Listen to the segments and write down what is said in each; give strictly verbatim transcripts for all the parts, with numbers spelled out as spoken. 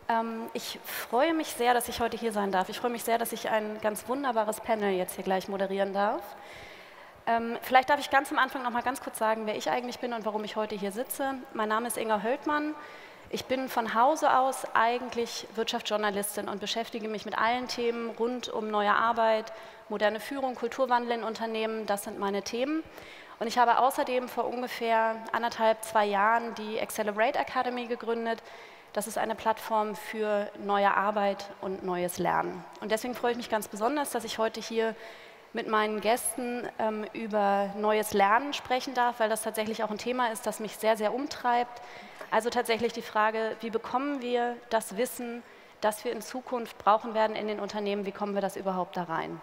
Ähm, ich freue mich sehr, dass ich heute hier sein darf. Ich freue mich sehr, dass ich ein ganz wunderbares Panel jetzt hier gleich moderieren darf. Ähm, vielleicht darf ich ganz am Anfang noch mal ganz kurz sagen, wer ich eigentlich bin und warum ich heute hier sitze. Mein Name ist Inga Höldmann. Ich bin von Hause aus eigentlich Wirtschaftsjournalistin und beschäftige mich mit allen Themen rund um neue Arbeit, moderne Führung, Kulturwandel in Unternehmen. Das sind meine Themen. Und ich habe außerdem vor ungefähr anderthalb, zwei Jahren die Accelerate Academy gegründet. Das ist eine Plattform für neue Arbeit und neues Lernen. Und deswegen freue ich mich ganz besonders, dass ich heute hier mit meinen Gästen ähm, über neues Lernen sprechen darf, weil das tatsächlich auch ein Thema ist, das mich sehr, sehr umtreibt. Also tatsächlich die Frage, wie bekommen wir das Wissen, das wir in Zukunft brauchen werden in den Unternehmen, wie kommen wir das überhaupt da rein?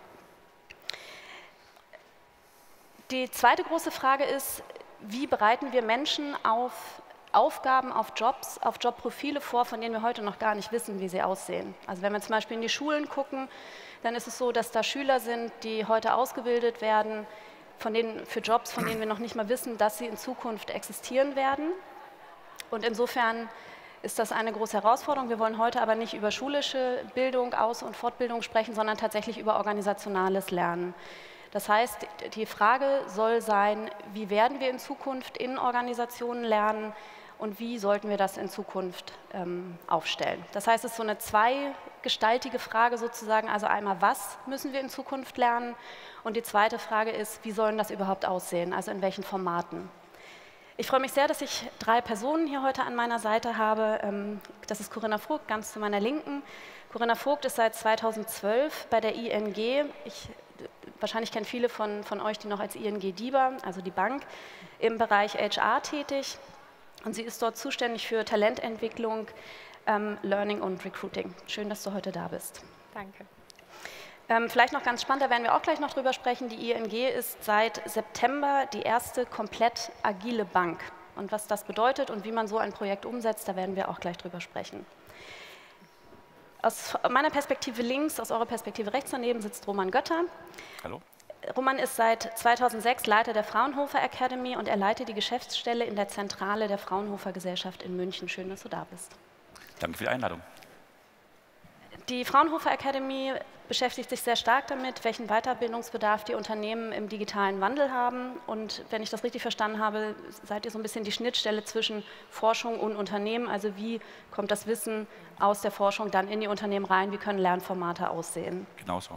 Die zweite große Frage ist, wie bereiten wir Menschen auf Aufgaben, auf Jobs, auf Jobprofile vor, von denen wir heute noch gar nicht wissen, wie sie aussehen. Also wenn wir zum Beispiel in die Schulen gucken, dann ist es so, dass da Schüler sind, die heute ausgebildet werden von denen, für Jobs, von denen wir noch nicht mal wissen, dass sie in Zukunft existieren werden. Und insofern ist das eine große Herausforderung. Wir wollen heute aber nicht über schulische Bildung, Aus- und Fortbildung sprechen, sondern tatsächlich über organisationales Lernen. Das heißt, die Frage soll sein, wie werden wir in Zukunft in Organisationen lernen und wie sollten wir das in Zukunft ähm, aufstellen. Das heißt, es ist so eine zweigestaltige Frage sozusagen, also einmal, was müssen wir in Zukunft lernen, und die zweite Frage ist, wie sollen das überhaupt aussehen, also in welchen Formaten. Ich freue mich sehr, dass ich drei Personen hier heute an meiner Seite habe. Das ist Corinna Vogt, ganz zu meiner Linken. Corinna Vogt ist seit zweitausendzwölf bei der I N G. Ich, wahrscheinlich kennen viele von, von euch die noch als I N G DIBA, also die Bank, im Bereich H R tätig. Und sie ist dort zuständig für Talententwicklung, ähm, Learning und Recruiting. Schön, dass du heute da bist. Danke. Ähm, vielleicht noch ganz spannend, da werden wir auch gleich noch drüber sprechen. Die I N G ist seit September die erste komplett agile Bank. Und was das bedeutet und wie man so ein Projekt umsetzt, da werden wir auch gleich drüber sprechen. Aus meiner Perspektive links, aus eurer Perspektive rechts daneben sitzt Roman Götter. Hallo. Roman ist seit zweitausendsechs Leiter der Fraunhofer Academy und er leitet die Geschäftsstelle in der Zentrale der Fraunhofer Gesellschaft in München. Schön, dass du da bist. Danke für die Einladung. Die Fraunhofer Academy beschäftigt sich sehr stark damit, welchen Weiterbildungsbedarf die Unternehmen im digitalen Wandel haben. Und wenn ich das richtig verstanden habe, seid ihr so ein bisschen die Schnittstelle zwischen Forschung und Unternehmen. Also wie kommt das Wissen aus der Forschung dann in die Unternehmen rein? Wie können Lernformate aussehen? Genau so.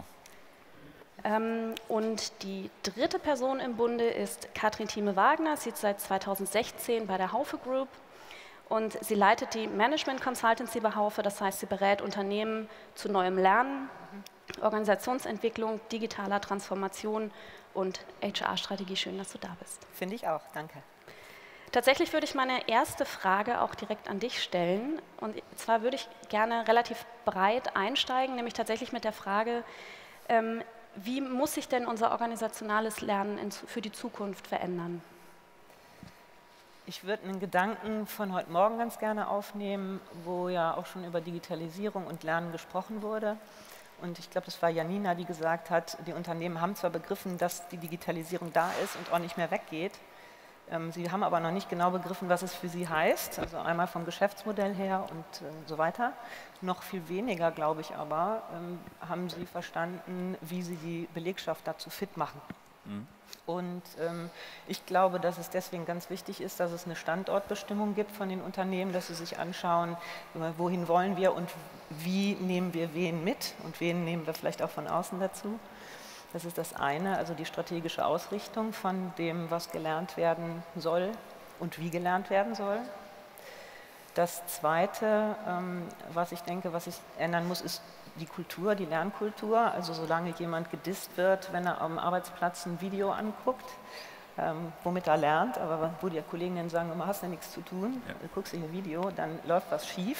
Ähm, und die dritte Person im Bunde ist Katrin Thieme-Wagner. Sie ist seit zweitausendsechzehn bei der Haufe Group. Und sie leitet die Management Consultancy bei Haufe, das heißt, sie berät Unternehmen zu neuem Lernen, Organisationsentwicklung, digitaler Transformation und H R-Strategie. Schön, dass du da bist. Finde ich auch, danke. Tatsächlich würde ich meine erste Frage auch direkt an dich stellen. Und zwar würde ich gerne relativ breit einsteigen, nämlich tatsächlich mit der Frage, ähm, wie muss sich denn unser organisationales Lernen in, für die Zukunft verändern? Ich würde einen Gedanken von heute Morgen ganz gerne aufnehmen, wo ja auch schon über Digitalisierung und Lernen gesprochen wurde. Und ich glaube, das war Janina, die gesagt hat, die Unternehmen haben zwar begriffen, dass die Digitalisierung da ist und auch nicht mehr weggeht. Sie haben aber noch nicht genau begriffen, was es für sie heißt, also einmal vom Geschäftsmodell her und so weiter. Noch viel weniger, glaube ich aber, haben sie verstanden, wie sie die Belegschaft dazu fit machen. Mhm. Und ähm, ich glaube, dass es deswegen ganz wichtig ist, dass es eine Standortbestimmung gibt von den Unternehmen, dass sie sich anschauen, wohin wollen wir und wie nehmen wir wen mit und wen nehmen wir vielleicht auch von außen dazu. Das ist das eine, also die strategische Ausrichtung von dem, was gelernt werden soll und wie gelernt werden soll. Das zweite, ähm, was ich denke, was sich ändern muss, ist die Kultur, die Lernkultur. Also solange jemand gedisst wird, wenn er am Arbeitsplatz ein Video anguckt, ähm, womit er lernt, aber wo die Kollegen dann sagen, immer hast du ja nichts zu tun, ja. Du guckst dir ein Video, dann läuft was schief.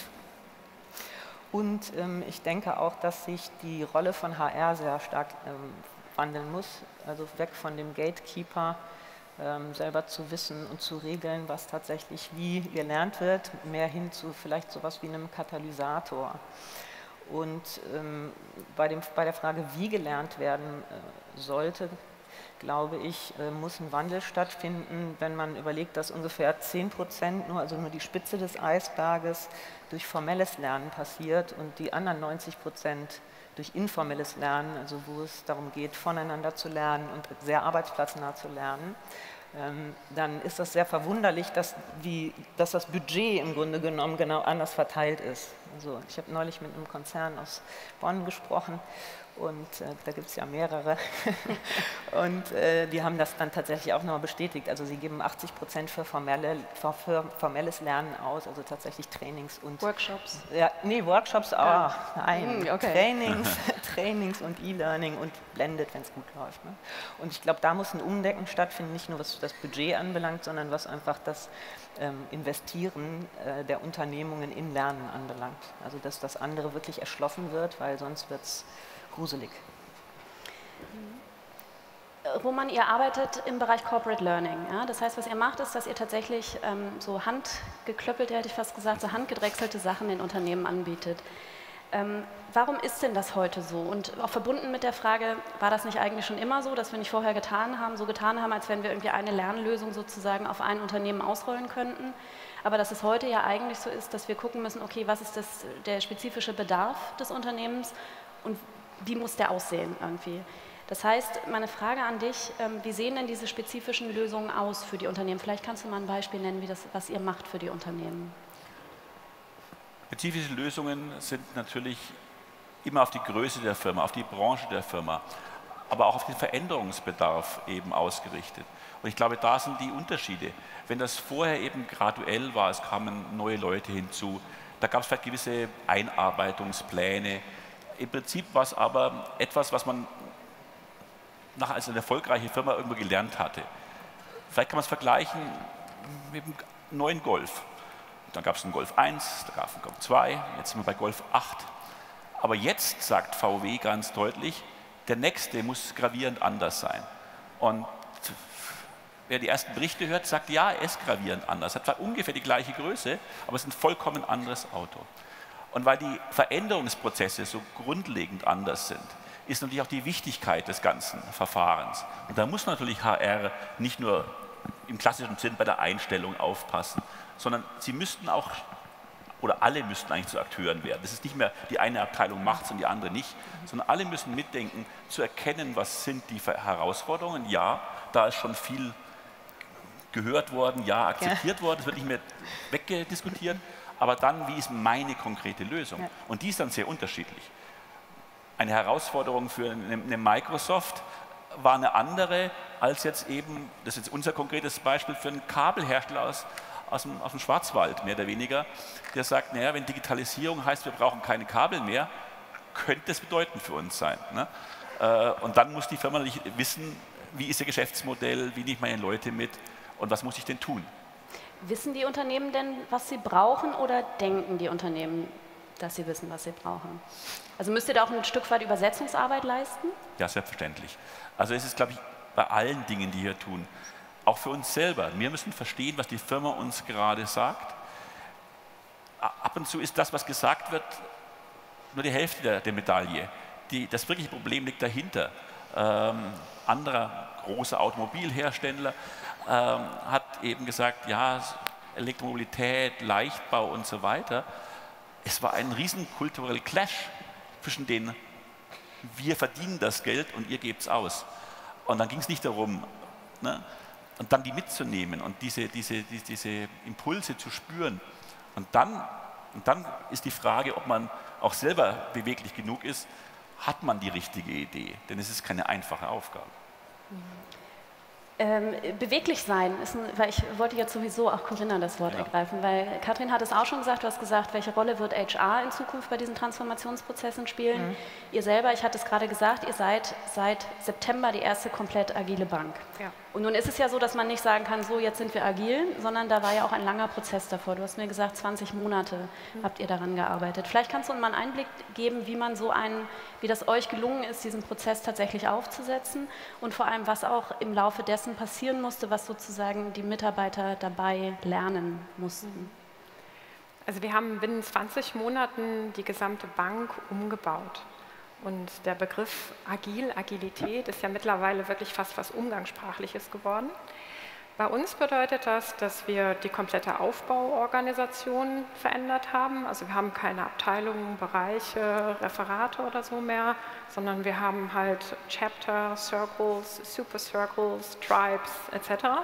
Und ähm, ich denke auch, dass sich die Rolle von H R sehr stark ähm, wandeln muss, also weg von dem Gatekeeper, ähm, selber zu wissen und zu regeln, was tatsächlich wie gelernt wird, mehr hin zu vielleicht sowas wie einem Katalysator. Und ähm, bei, dem, bei der Frage, wie gelernt werden äh, sollte, glaube ich, muss ein Wandel stattfinden, wenn man überlegt, dass ungefähr zehn Prozent, nur, also nur die Spitze des Eisberges, durch formelles Lernen passiert und die anderen neunzig Prozent durch informelles Lernen, also wo es darum geht, voneinander zu lernen und sehr arbeitsplatznah zu lernen. Dann ist das sehr verwunderlich, dass, die, dass das Budget im Grunde genommen genau anders verteilt ist. Also ich habe neulich mit einem Konzern aus Bonn gesprochen und äh, da gibt es ja mehrere und äh, die haben das dann tatsächlich auch nochmal bestätigt. Also sie geben achtzig Prozent für, formelle, für, für formelles Lernen aus, also tatsächlich Trainings und... Workshops? Ja, nee, Workshops auch, ja. Nein, mm, okay. Trainings, Trainings und E-Learning und blended, wenn es gut läuft. Ne? Und ich glaube, da muss ein Umdenken stattfinden, nicht nur was das Budget anbelangt, sondern was einfach das ähm, Investieren äh, der Unternehmungen in Lernen anbelangt. Also dass das andere wirklich erschlossen wird, weil sonst wird es gruselig. Roman, ihr arbeitet im Bereich Corporate Learning. Ja? Das heißt, was ihr macht, ist, dass ihr tatsächlich ähm, so handgeklöppelte, hätte ich fast gesagt, so handgedrechselte Sachen in Unternehmen anbietet. Ähm, warum ist denn das heute so? Und auch verbunden mit der Frage, war das nicht eigentlich schon immer so, dass wir nicht vorher getan haben, so getan haben, als wenn wir irgendwie eine Lernlösung sozusagen auf ein Unternehmen ausrollen könnten? Aber dass es heute ja eigentlich so ist, dass wir gucken müssen, okay, was ist das, der spezifische Bedarf des Unternehmens und wie muss der aussehen irgendwie? Das heißt, meine Frage an dich, ähm, wie sehen denn diese spezifischen Lösungen aus für die Unternehmen? Vielleicht kannst du mal ein Beispiel nennen, wie das, was ihr macht für die Unternehmen. Spezifische Lösungen sind natürlich immer auf die Größe der Firma, auf die Branche der Firma, aber auch auf den Veränderungsbedarf eben ausgerichtet. Und ich glaube, da sind die Unterschiede. Wenn das vorher eben graduell war, es kamen neue Leute hinzu, da gab es vielleicht gewisse Einarbeitungspläne. Im Prinzip war es aber etwas, was man nach als eine erfolgreiche Firma irgendwo gelernt hatte. Vielleicht kann man es vergleichen mit dem neuen Golf. Dann gab es einen Golf eins, da gab es einen Golf zwei, jetzt sind wir bei Golf acht. Aber jetzt sagt V W ganz deutlich, der nächste muss gravierend anders sein. Und wer die ersten Berichte hört, sagt, ja, er ist gravierend anders. Er hat zwar ungefähr die gleiche Größe, aber es ist ein vollkommen anderes Auto. Und weil die Veränderungsprozesse so grundlegend anders sind, ist natürlich auch die Wichtigkeit des ganzen Verfahrens. Und da muss natürlich H R nicht nur im klassischen Sinn bei der Einstellung aufpassen, sondern sie müssten auch, oder alle müssten eigentlich zu Akteuren werden. Das ist nicht mehr, die eine Abteilung macht es und die andere nicht, sondern alle müssen mitdenken, zu erkennen, was sind die Herausforderungen. Ja, da ist schon viel gehört worden, ja, akzeptiert worden, es wird nicht mehr wegdiskutiert, aber dann, wie ist meine konkrete Lösung? Ja. Und die ist dann sehr unterschiedlich. Eine Herausforderung für eine Microsoft war eine andere als jetzt eben, das ist jetzt unser konkretes Beispiel, für einen Kabelhersteller aus, aus, dem, aus dem Schwarzwald, mehr oder weniger, der sagt, naja, wenn Digitalisierung heißt, wir brauchen keine Kabel mehr, könnte das bedeutend für uns sein. Ne? Und dann muss die Firma natürlich wissen, wie ist ihr Geschäftsmodell, wie nehme ich meine Leute mit und was muss ich denn tun? Wissen die Unternehmen denn, was sie brauchen, oder denken die Unternehmen, dass sie wissen, was sie brauchen? Also müsst ihr da auch ein Stück weit Übersetzungsarbeit leisten? Ja, selbstverständlich. Also es ist, glaube ich, bei allen Dingen, die wir tun, auch für uns selber. Wir müssen verstehen, was die Firma uns gerade sagt. Ab und zu ist das, was gesagt wird, nur die Hälfte der, der Medaille. Die, das wirkliche Problem liegt dahinter. Ähm, anderer großer Automobilhersteller ähm, hat eben gesagt, ja, Elektromobilität, Leichtbau und so weiter. Es war ein riesen kultureller Clash zwischen denen, wir verdienen das Geld und ihr gebt es aus. Und dann ging es nicht darum, ne, und dann die mitzunehmen und diese, diese, diese, diese Impulse zu spüren. Und dann, und dann ist die Frage, ob man auch selber beweglich genug ist, hat man die richtige Idee? Denn es ist keine einfache Aufgabe. Mhm. Ähm, beweglich sein, ist ein, weil ich wollte jetzt sowieso auch Corinna das Wort ja. ergreifen, weil Katrin hat es auch schon gesagt, du hast gesagt, welche Rolle wird H R in Zukunft bei diesen Transformationsprozessen spielen? Mhm. Ihr selber, ich hatte es gerade gesagt, ihr seid seit September die erste komplett agile Bank. Ja. Und nun ist es ja so, dass man nicht sagen kann, so jetzt sind wir agil, sondern da war ja auch ein langer Prozess davor. Du hast mir gesagt, zwanzig Monate mhm. habt ihr daran gearbeitet. Vielleicht kannst du uns mal einen Einblick geben, wie man so einen, wie das euch gelungen ist, diesen Prozess tatsächlich aufzusetzen und vor allem, was auch im Laufe dessen passieren musste, was sozusagen die Mitarbeiter dabei lernen mussten. Also wir haben binnen zwanzig Monaten die gesamte Bank umgebaut. Und der Begriff Agil, Agilität ist ja mittlerweile wirklich fast was Umgangssprachliches geworden. Bei uns bedeutet das, dass wir die komplette Aufbauorganisation verändert haben. Also wir haben keine Abteilungen, Bereiche, Referate oder so mehr, sondern wir haben halt Chapter, Circles, Super Circles, Tribes et cetera.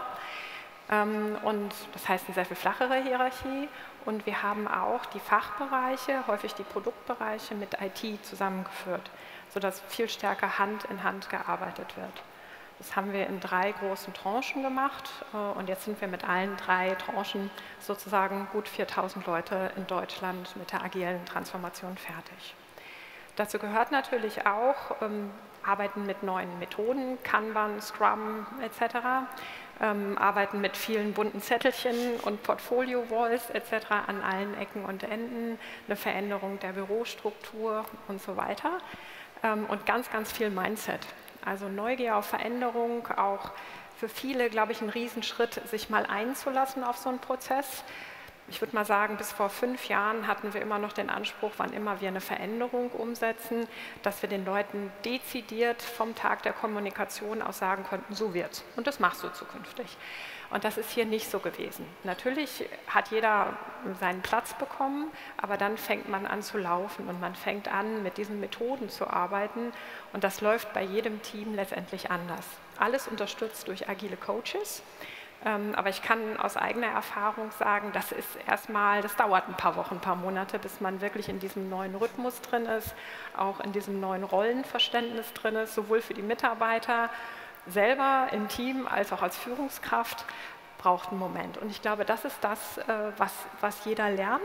Und das heißt eine sehr viel flachere Hierarchie. Und wir haben auch die Fachbereiche, häufig die Produktbereiche mit I T zusammengeführt, sodass viel stärker Hand in Hand gearbeitet wird. Das haben wir in drei großen Tranchen gemacht und jetzt sind wir mit allen drei Tranchen sozusagen gut viertausend Leute in Deutschland mit der agilen Transformation fertig. Dazu gehört natürlich auch ähm, Arbeiten mit neuen Methoden, Kanban, Scrum et cetera, ähm, Arbeiten mit vielen bunten Zettelchen und Portfolio-Walls et cetera an allen Ecken und Enden, eine Veränderung der Bürostruktur und so weiter ähm, und ganz, ganz viel Mindset. Also Neugier auf Veränderung, auch für viele, glaube ich, ein Riesenschritt, sich mal einzulassen auf so einen Prozess. Ich würde mal sagen, bis vor fünf Jahren hatten wir immer noch den Anspruch, wann immer wir eine Veränderung umsetzen, dass wir den Leuten dezidiert vom Tag der Kommunikation aus sagen konnten, so wird's und das machst du zukünftig. Und das ist hier nicht so gewesen. Natürlich hat jeder seinen Platz bekommen, aber dann fängt man an zu laufen und man fängt an, mit diesen Methoden zu arbeiten und das läuft bei jedem Team letztendlich anders. Alles unterstützt durch agile Coaches, aber ich kann aus eigener Erfahrung sagen, das ist erstmal, das dauert ein paar Wochen, ein paar Monate, bis man wirklich in diesem neuen Rhythmus drin ist, auch in diesem neuen Rollenverständnis drin ist, sowohl für die Mitarbeiter, selber im Team als auch als Führungskraft braucht einen Moment. Und ich glaube, das ist das, was, was jeder lernt,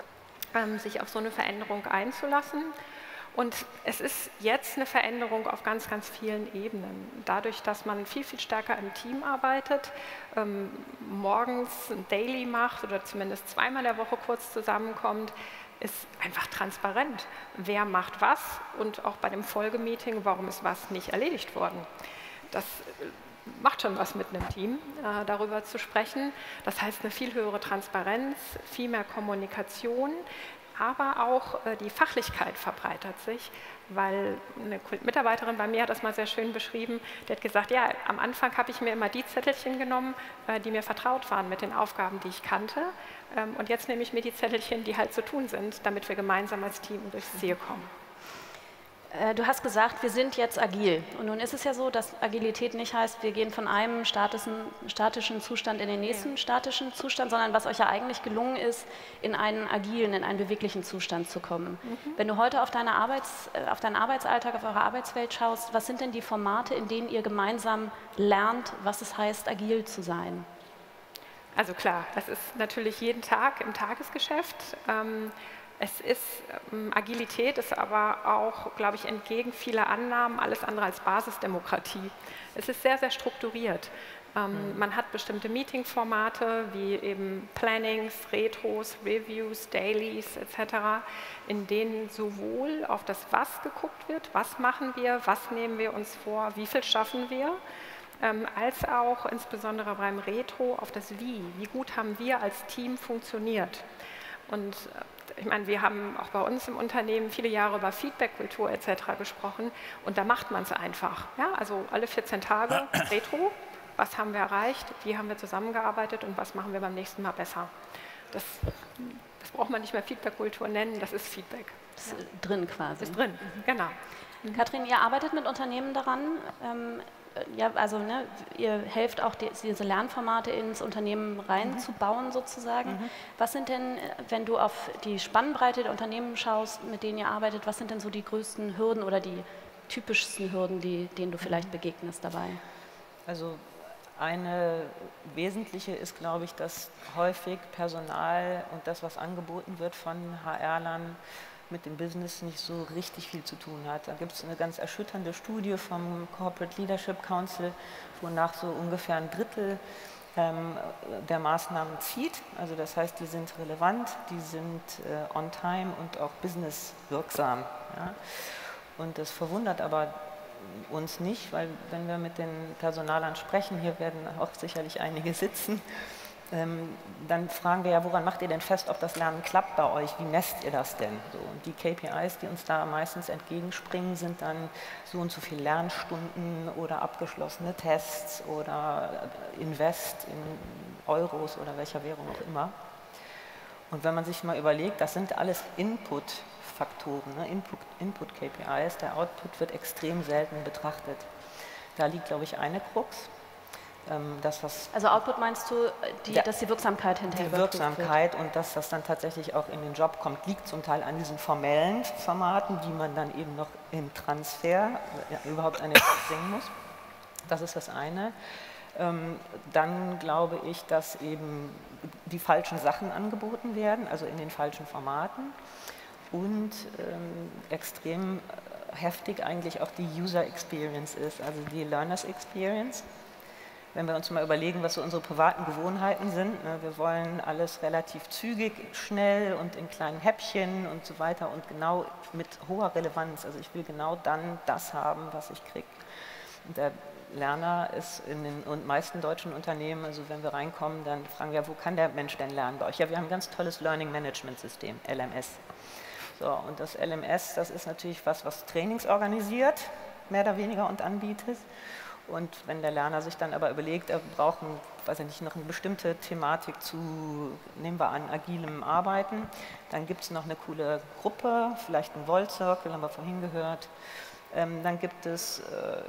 sich auf so eine Veränderung einzulassen. Und es ist jetzt eine Veränderung auf ganz, ganz vielen Ebenen. Dadurch, dass man viel, viel stärker im Team arbeitet, ähm, morgens ein Daily macht oder zumindest zweimal in der Woche kurz zusammenkommt, ist einfach transparent. Wer macht was und auch bei dem Folgemeeting, warum ist was nicht erledigt worden. Das macht schon was mit einem Team, äh, darüber zu sprechen. Das heißt, eine viel höhere Transparenz, viel mehr Kommunikation, aber auch äh, die Fachlichkeit verbreitert sich, weil eine Mitarbeiterin bei mir hat das mal sehr schön beschrieben, die hat gesagt, ja, am Anfang habe ich mir immer die Zettelchen genommen, äh, die mir vertraut waren mit den Aufgaben, die ich kannte, ähm, und jetzt nehme ich mir die Zettelchen, die halt zu tun sind, damit wir gemeinsam als Team durchs Ziel kommen. Du hast gesagt, wir sind jetzt agil. Und nun ist es ja so, dass Agilität nicht heißt, wir gehen von einem statischen, statischen Zustand in den nächsten ja. statischen Zustand, sondern was euch ja eigentlich gelungen ist, in einen agilen, in einen beweglichen Zustand zu kommen. Mhm. Wenn du heute auf, deine Arbeits, auf deinen Arbeitsalltag, auf eure Arbeitswelt schaust, was sind denn die Formate, in denen ihr gemeinsam lernt, was es heißt, agil zu sein? Also klar, das ist natürlich jeden Tag im Tagesgeschäft. Ähm, Es ist, ähm, Agilität ist aber auch, glaube ich, entgegen vieler Annahmen alles andere als Basisdemokratie. Es ist sehr, sehr strukturiert. Ähm, mhm. Man hat bestimmte Meeting-Formate wie eben Plannings, Retros, Reviews, Dailies et cetera, in denen sowohl auf das Was geguckt wird, was machen wir, was nehmen wir uns vor, wie viel schaffen wir, ähm, als auch insbesondere beim Retro auf das Wie. Wie gut haben wir als Team funktioniert? Und ich meine, wir haben auch bei uns im Unternehmen viele Jahre über Feedback-Kultur et cetera gesprochen und da macht man es einfach. Ja? Also alle vierzehn Tage Retro, was haben wir erreicht, wie haben wir zusammengearbeitet und was machen wir beim nächsten Mal besser. Das, das braucht man nicht mehr Feedback-Kultur nennen, das ist Feedback. Das ist ja. drin quasi. Das ist drin, mhm. genau. Mhm. Katrin, ihr arbeitet mit Unternehmen daran, ähm, ja, also ne, ihr helft auch die, diese Lernformate ins Unternehmen reinzubauen mhm. sozusagen. Mhm. Was sind denn, wenn du auf die Spannbreite der Unternehmen schaust, mit denen ihr arbeitet, was sind denn so die größten Hürden oder die typischsten Hürden, die, denen du vielleicht begegnest dabei? Also eine wesentliche ist, glaube ich, dass häufig Personal und das, was angeboten wird von H R-Lern, mit dem Business nicht so richtig viel zu tun hat. Da gibt es eine ganz erschütternde Studie vom Corporate Leadership Council, wonach so ungefähr ein Drittel ähm, der Maßnahmen zieht. Also das heißt, die sind relevant, die sind äh, on time und auch businesswirksam. Ja? Und das verwundert aber uns nicht, weil wenn wir mit den Personalern sprechen, hier werden auch sicherlich einige sitzen, Ähm, dann fragen wir ja, woran macht ihr denn fest, ob das Lernen klappt bei euch? Wie messt ihr das denn? So, und die K P Is, die uns da meistens entgegenspringen, sind dann so und so viele Lernstunden oder abgeschlossene Tests oder Invest in Euros oder welcher Währung auch immer. Und wenn man sich mal überlegt, das sind alles Input-Faktoren, ne? Input, Input-K P Is, der Output wird extrem selten betrachtet. Da liegt, glaube ich, eine Krux. Dass das also Output meinst du, die, der, dass die Wirksamkeit hinterher Die Wirksamkeit wird. Und dass das dann tatsächlich auch in den Job kommt, liegt zum Teil an diesen formellen Formaten, die man dann eben noch im Transfer ja, überhaupt an den Job bringen muss. Das ist das eine. Ähm, dann glaube ich, dass eben die falschen Sachen angeboten werden, also in den falschen Formaten. Und ähm, extrem heftig eigentlich auch die User Experience ist, also die Learners Experience. Wenn wir uns mal überlegen, was so unsere privaten Gewohnheiten sind, ne, wir wollen alles relativ zügig, schnell und in kleinen Häppchen und so weiter und genau mit hoher Relevanz. Also ich will genau dann das haben, was ich kriege. Und der Lerner ist in den meisten deutschen Unternehmen, also wenn wir reinkommen, dann fragen wir, wo kann der Mensch denn lernen bei euch? Ja, wir haben ein ganz tolles Learning Management System, L M S. So, und das L M S, das ist natürlich was, was Trainings organisiert, mehr oder weniger und anbietet. Und wenn der Lerner sich dann aber überlegt, er braucht, ein, weiß ich nicht, noch eine bestimmte Thematik zu, nehmen wir an, agilem Arbeiten, dann gibt es noch eine coole Gruppe, vielleicht ein Volt Circle, haben wir vorhin gehört. Ähm, dann gibt es äh,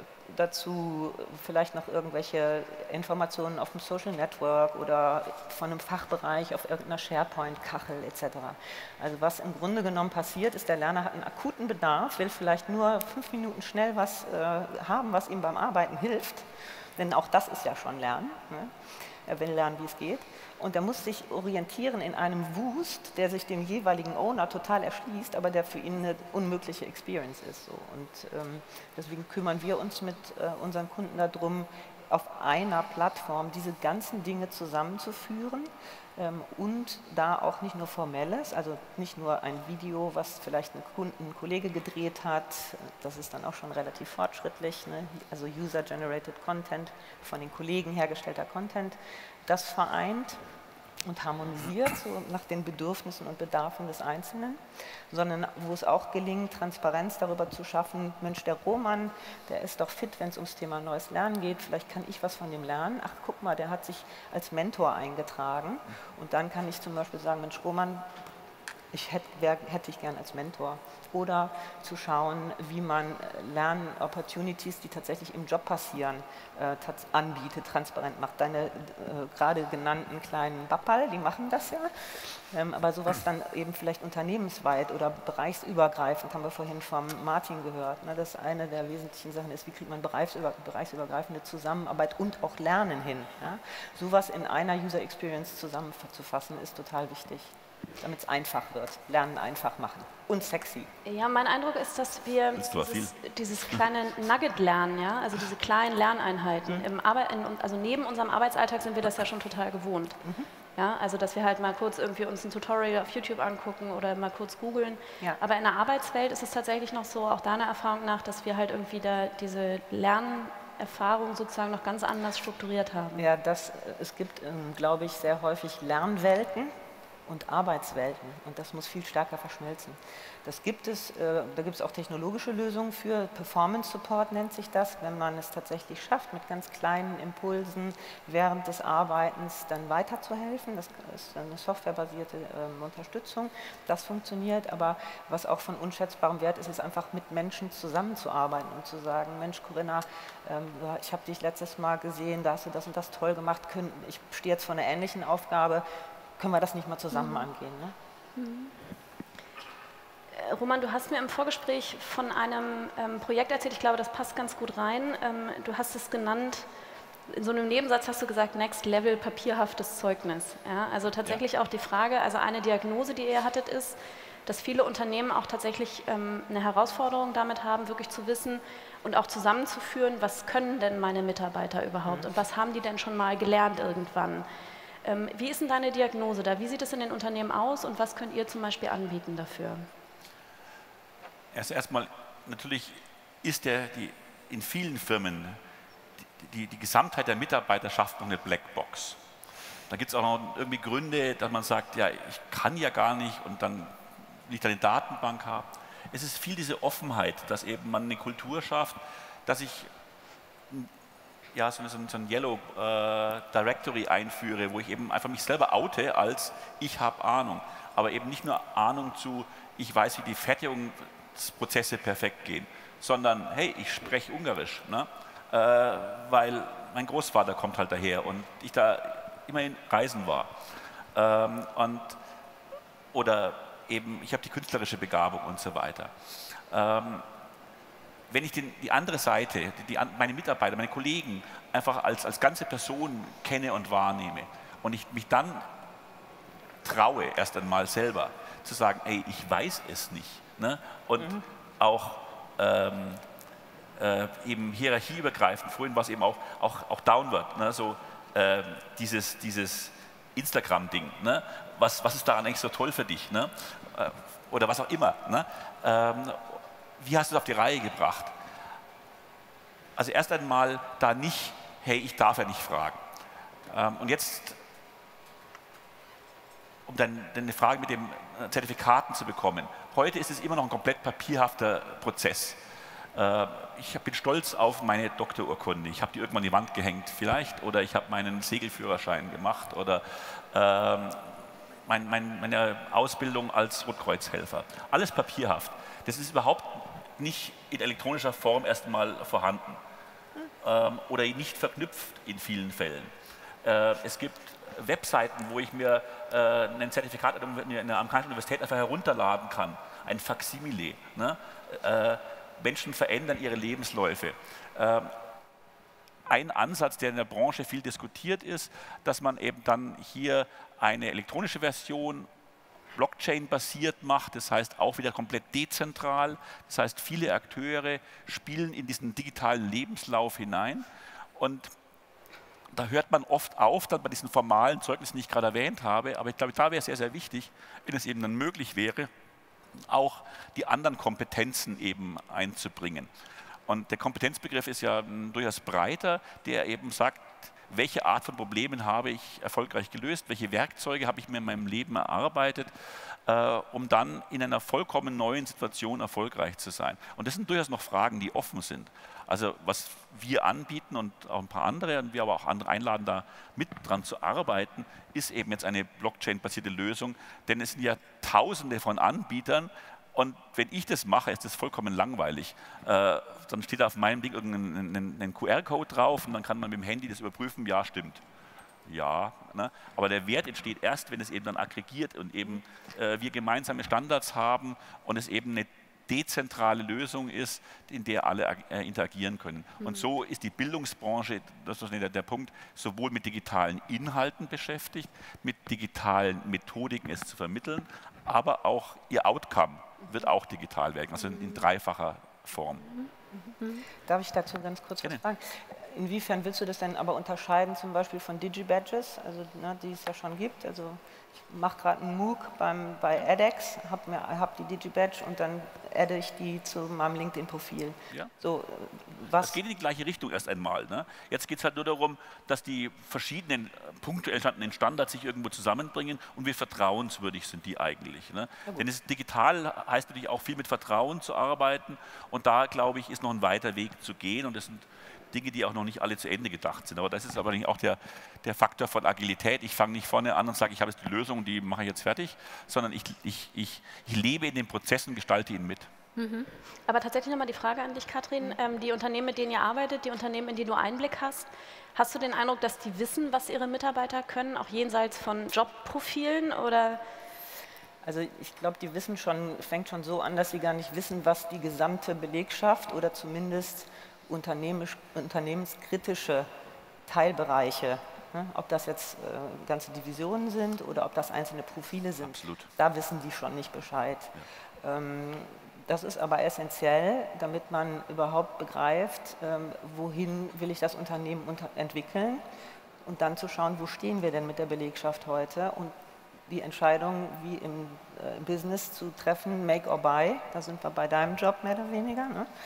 dazu vielleicht noch irgendwelche Informationen auf dem Social Network oder von einem Fachbereich auf irgendeiner SharePoint-Kachel et cetera. Also was im Grunde genommen passiert ist, der Lerner hat einen akuten Bedarf, will vielleicht nur fünf Minuten schnell was äh, haben, was ihm beim Arbeiten hilft, denn auch das ist ja schon Lernen. Ne? Er will lernen, wie es geht. Und er muss sich orientieren in einem Wust, der sich dem jeweiligen Owner total erschließt, aber der für ihn eine unmögliche Experience ist. So. Und ähm, deswegen kümmern wir uns mit äh, unseren Kunden darum, auf einer Plattform diese ganzen Dinge zusammenzuführen ähm, und da auch nicht nur Formelles, also nicht nur ein Video, was vielleicht ein, Kunde, ein Kollege gedreht hat, das ist dann auch schon relativ fortschrittlich, ne? Also User-Generated Content, von den Kollegen hergestellter Content, das vereint und harmonisiert so nach den Bedürfnissen und Bedarfen des Einzelnen, sondern wo es auch gelingt, Transparenz darüber zu schaffen, Mensch, der Roman, der ist doch fit, wenn es ums Thema neues Lernen geht, vielleicht kann ich was von dem lernen, ach guck mal, der hat sich als Mentor eingetragen und dann kann ich zum Beispiel sagen, Mensch, Roman, ich hätte, wär, hätte ich gern als Mentor. Oder zu schauen, wie man Lern-Opportunities, die tatsächlich im Job passieren, äh, anbietet, transparent macht. Deine äh, gerade genannten kleinen Bappal, die machen das ja, ähm, aber sowas dann eben vielleicht unternehmensweit oder bereichsübergreifend, haben wir vorhin vom Martin gehört. Ne? Das eine der wesentlichen Sachen ist, wie kriegt man bereichsüber, bereichsübergreifende Zusammenarbeit und auch Lernen hin. Ja? Sowas in einer User Experience zusammenzufassen, ist total wichtig, damit es einfach wird, Lernen einfach machen und sexy. Ja, mein Eindruck ist, dass wir dieses, dieses kleine Nugget lernen, ja, also diese kleinen Lerneinheiten, mhm. im Arbeit, in, also neben unserem Arbeitsalltag sind wir das ja schon total gewohnt. Mhm. Ja, also dass wir halt mal kurz irgendwie uns ein Tutorial auf YouTube angucken oder mal kurz googeln. Ja. Aber in der Arbeitswelt ist es tatsächlich noch so, auch deiner Erfahrung nach, dass wir halt irgendwie da diese Lernerfahrung sozusagen noch ganz anders strukturiert haben. Ja, das, es gibt, ähm, glaube ich, sehr häufig Lernwelten und Arbeitswelten und das muss viel stärker verschmelzen. Das gibt es, äh, da gibt es auch technologische Lösungen für, Performance Support nennt sich das, wenn man es tatsächlich schafft, mit ganz kleinen Impulsen während des Arbeitens dann weiterzuhelfen. Das ist eine softwarebasierte äh, Unterstützung, das funktioniert, aber was auch von unschätzbarem Wert ist, ist einfach mit Menschen zusammenzuarbeiten und zu sagen, Mensch Corinna, ähm, ich habe dich letztes Mal gesehen, da hast du das und das toll gemacht, ich stehe jetzt vor einer ähnlichen Aufgabe, können wir das nicht mal zusammen mhm. angehen. Ne? Mhm. Roman, du hast mir im Vorgespräch von einem ähm, Projekt erzählt, ich glaube, das passt ganz gut rein. Ähm, du hast es genannt, in so einem Nebensatz hast du gesagt, Next Level papierhaftes Zeugnis. Ja? Also tatsächlich ja. auch die Frage, also eine Diagnose, die ihr hattet, ist, dass viele Unternehmen auch tatsächlich ähm, eine Herausforderung damit haben, wirklich zu wissen und auch zusammenzuführen, was können denn meine Mitarbeiter überhaupt mhm. und was haben die denn schon mal gelernt irgendwann. Ähm, wie ist denn deine Diagnose da? Wie sieht es in den Unternehmen aus und was könnt ihr zum Beispiel anbieten dafür? Erst erstmal, natürlich ist der, die, in vielen Firmen die, die, die Gesamtheit der Mitarbeiterschaft noch eine Blackbox. Da gibt es auch noch irgendwie Gründe, dass man sagt, ja, ich kann ja gar nicht und dann will ich da eine Datenbank haben. Es ist viel diese Offenheit, dass eben man eine Kultur schafft, dass ich ja, so, so, so ein Yellow äh, Directory einführe, wo ich eben einfach mich selber oute als ich habe Ahnung. Aber eben nicht nur Ahnung zu, ich weiß, wie die Fertigungsprozesse perfekt gehen, sondern hey, ich spreche Ungarisch, ne? äh, weil mein Großvater kommt halt daher und ich da immerhin reisen war. Ähm, und, oder eben, ich habe die künstlerische Begabung und so weiter. Ähm, wenn ich den, die andere Seite, die, die, meine Mitarbeiter, meine Kollegen einfach als, als ganze Person kenne und wahrnehme und ich mich dann traue, erst einmal selber zu sagen, ey, ich weiß es nicht. Ne? Und mhm. auch ähm, äh, eben hierarchieübergreifend, vorhin war es eben auch, auch, auch Downward, ne? So äh, dieses, dieses Instagram-Ding. Ne? Was, was ist daran eigentlich so toll für dich? Ne? Äh, oder was auch immer. Ne? Ähm, Wie hast du es auf die Reihe gebracht? Also erst einmal da nicht, hey, ich darf ja nicht fragen. Ähm, und jetzt, um dann eine Frage mit den Zertifikaten zu bekommen. Heute ist es immer noch ein komplett papierhafter Prozess. Äh, ich bin stolz auf meine Doktorurkunde. Ich habe die irgendwann an die Wand gehängt vielleicht oder ich habe meinen Segelführerschein gemacht oder ähm, mein, mein, meine Ausbildung als Rotkreuzhelfer. Alles papierhaft. Das ist überhaupt nicht in elektronischer Form erstmal vorhanden ähm, oder nicht verknüpft in vielen Fällen. Äh, es gibt Webseiten, wo ich mir äh, ein Zertifikat an einer amerikanischen Universität einfach herunterladen kann, ein Faksimile. Ne? Äh, Menschen verändern ihre Lebensläufe. Äh, ein Ansatz, der in der Branche viel diskutiert ist, dass man eben dann hier eine elektronische Version Blockchain-basiert macht, das heißt auch wieder komplett dezentral, das heißt viele Akteure spielen in diesen digitalen Lebenslauf hinein und da hört man oft auf, dann bei diesen formalen Zeugnissen, die ich gerade erwähnt habe, aber ich glaube, da wäre es sehr, sehr wichtig, wenn es eben dann möglich wäre, auch die anderen Kompetenzen eben einzubringen. Und der Kompetenzbegriff ist ja durchaus breiter, der eben sagt, welche Art von Problemen habe ich erfolgreich gelöst, welche Werkzeuge habe ich mir in meinem Leben erarbeitet, äh, um dann in einer vollkommen neuen Situation erfolgreich zu sein. Und das sind durchaus noch Fragen, die offen sind. Also was wir anbieten und auch ein paar andere, und wir aber auch andere einladen, da mit dran zu arbeiten, ist eben jetzt eine Blockchain-basierte Lösung, denn es sind ja Tausende von Anbietern. Und wenn ich das mache, ist das vollkommen langweilig. Äh, dann steht da auf meinem Ding irgendein Q R-Code drauf und dann kann man mit dem Handy das überprüfen, ja, stimmt. Ja, ne? Aber der Wert entsteht erst, wenn es eben dann aggregiert und eben äh, wir gemeinsame Standards haben und es eben eine dezentrale Lösung ist, in der alle äh, interagieren können. Mhm. Und so ist die Bildungsbranche, das ist der, der Punkt, sowohl mit digitalen Inhalten beschäftigt, mit digitalen Methodiken es zu vermitteln, aber auch ihr Outcome wird auch digital werden, also in, in dreifacher Form. Darf ich dazu ganz kurz was fragen? Inwiefern willst du das denn aber unterscheiden, zum Beispiel von Digi-Badges, also, ne, die es ja schon gibt? Also ich mache gerade einen MOOC beim, bei edX, habe hab die Digi-Badge und dann adde ich die zu meinem LinkedIn-Profil. Ja. So, was das geht in die gleiche Richtung erst einmal. Ne? Jetzt geht es halt nur darum, dass die verschiedenen punktuell entstandenen Standards sich irgendwo zusammenbringen und wie vertrauenswürdig sind die eigentlich. Ne? Denn es digital heißt natürlich auch viel mit Vertrauen zu arbeiten und da, glaube ich, ist noch ein weiter Weg zu gehen und das sind Dinge, die auch noch nicht alle zu Ende gedacht sind. Aber das ist aber auch der, der Faktor von Agilität. Ich fange nicht vorne an und sage, ich habe jetzt die Lösung, die mache ich jetzt fertig, sondern ich, ich, ich, ich lebe in den Prozessen und gestalte ihn mit. Mhm. Aber tatsächlich nochmal die Frage an dich, Katrin. Ähm, die Unternehmen, mit denen ihr arbeitet, die Unternehmen, in die du Einblick hast, hast du den Eindruck, dass die wissen, was ihre Mitarbeiter können, auch jenseits von Jobprofilen? Oder? Also ich glaube, die wissen schon, fängt schon so an, dass sie gar nicht wissen, was die gesamte Belegschaft oder zumindest unternehmenskritische Teilbereiche, ne, ob das jetzt äh, ganze Divisionen sind oder ob das einzelne Profile sind, Absolut. Da wissen die schon nicht Bescheid. Ja. Ähm, das ist aber essentiell, damit man überhaupt begreift, ähm, wohin will ich das Unternehmen unter entwickeln und dann zu schauen, wo stehen wir denn mit der Belegschaft heute und die Entscheidung, wie im äh, Business zu treffen, make or buy, da sind wir bei deinem Job mehr oder weniger, ne?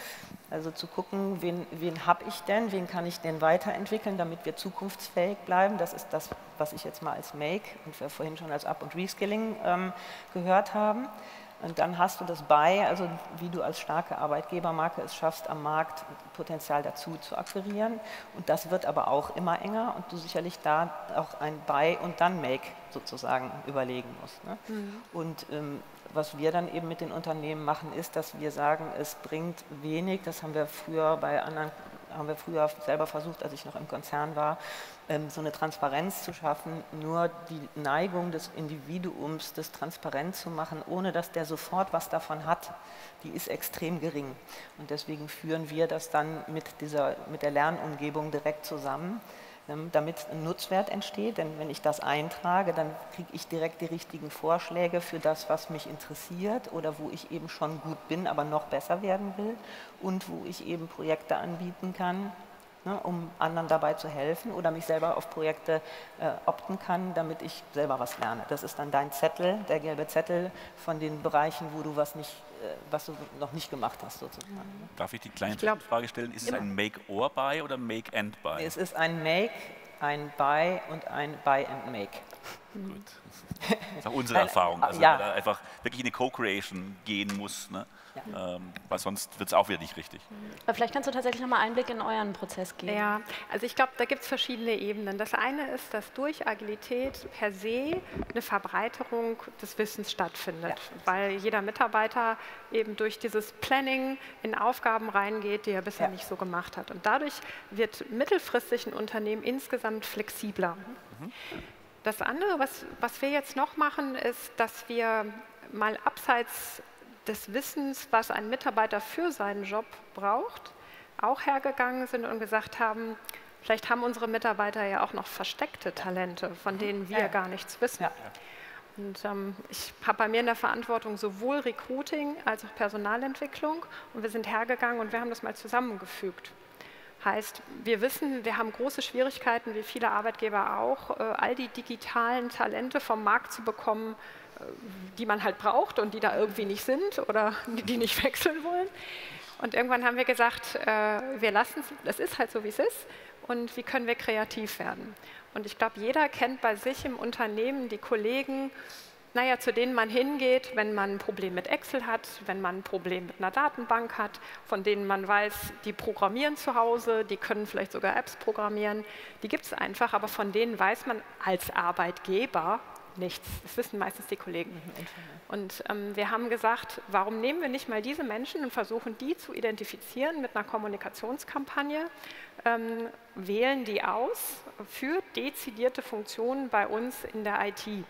Also zu gucken, wen, wen habe ich denn, wen kann ich denn weiterentwickeln, damit wir zukunftsfähig bleiben. Das ist das, was ich jetzt mal als Make und wir vorhin schon als Up- und Reskilling ähm, gehört haben. Und dann hast du das Buy, also wie du als starke Arbeitgebermarke es schaffst, am Markt Potenzial dazu zu akquirieren. Und das wird aber auch immer enger und du sicherlich da auch ein Buy und dann Make sozusagen überlegen musst. Ne? Mhm. Und ähm, was wir dann eben mit den Unternehmen machen, ist, dass wir sagen, es bringt wenig, das haben wir früher bei anderen, haben wir früher selber versucht, als ich noch im Konzern war, so eine Transparenz zu schaffen, nur die Neigung des Individuums, das transparent zu machen, ohne dass der sofort was davon hat, die ist extrem gering. Und deswegen führen wir das dann mit, dieser, mit der Lernumgebung direkt zusammen, damit ein Nutzwert entsteht. Denn wenn ich das eintrage, dann kriege ich direkt die richtigen Vorschläge für das, was mich interessiert oder wo ich eben schon gut bin, aber noch besser werden will und wo ich eben Projekte anbieten kann, ne, um anderen dabei zu helfen oder mich selber auf Projekte äh, opten kann, damit ich selber was lerne. Das ist dann dein Zettel, der gelbe Zettel von den Bereichen, wo du was, nicht, äh, was du noch nicht gemacht hast sozusagen. Mhm. Darf ich die kleine glaub, Frage stellen? Ist es ein Make-or-Buy oder Make-and-Buy? Nee, es ist ein Make, ein Buy und ein Buy-and-Make. Gut. Das ist auch unsere Erfahrung, also ja. da einfach wirklich in die Co-Creation gehen muss, ne? Ja. ähm, weil sonst wird es auch wieder nicht richtig. Aber vielleicht kannst du tatsächlich nochmal Einblick in euren Prozess geben. Ja, also ich glaube, da gibt es verschiedene Ebenen. Das eine ist, dass durch Agilität per se eine Verbreiterung des Wissens stattfindet, ja. weil jeder Mitarbeiter eben durch dieses Planning in Aufgaben reingeht, die er bisher ja. nicht so gemacht hat. Und dadurch wird mittelfristig ein Unternehmen insgesamt flexibler. Mhm. Das andere, was, was wir jetzt noch machen, ist, dass wir mal abseits des Wissens, was ein Mitarbeiter für seinen Job braucht, auch hergegangen sind und gesagt haben, vielleicht haben unsere Mitarbeiter ja auch noch versteckte Talente, von denen wir ja. gar nichts wissen. Ja. Und ähm, ich habe bei mir in der Verantwortung sowohl Recruiting als auch Personalentwicklung und wir sind hergegangen und wir haben das mal zusammengefügt. Heißt, wir wissen, wir haben große Schwierigkeiten, wie viele Arbeitgeber auch, äh, all die digitalen Talente vom Markt zu bekommen, äh, die man halt braucht und die da irgendwie nicht sind oder die, die nicht wechseln wollen. Und irgendwann haben wir gesagt, äh, wir lassen es, das ist halt so, wie es ist und wie können wir kreativ werden. Und ich glaube, jeder kennt bei sich im Unternehmen die Kollegen, naja, zu denen man hingeht, wenn man ein Problem mit Excel hat, wenn man ein Problem mit einer Datenbank hat, von denen man weiß, die programmieren zu Hause, die können vielleicht sogar Apps programmieren. Die gibt es einfach, aber von denen weiß man als Arbeitgeber nichts. Das wissen meistens die Kollegen. Und ähm, wir haben gesagt, warum nehmen wir nicht mal diese Menschen und versuchen, die zu identifizieren mit einer Kommunikationskampagne, ähm, wählen die aus für dezidierte Funktionen bei uns in der I T.